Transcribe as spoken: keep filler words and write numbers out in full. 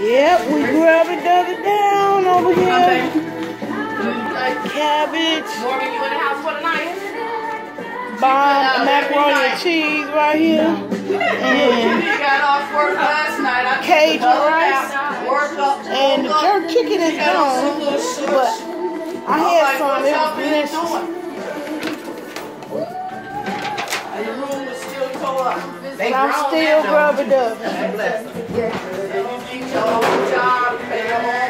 Yep, we grub it, dub it down over here. Cabbage. Morgan, you in the house for the night? Bomb macaroni and cheese right here. And You got off work last night. I Cajun rice. Work up. And the jerk chicken is gone. But I had some. It was delicious. The room is still tore up. And I'm still grub it up. God bless them. You did your whole job, pay them all.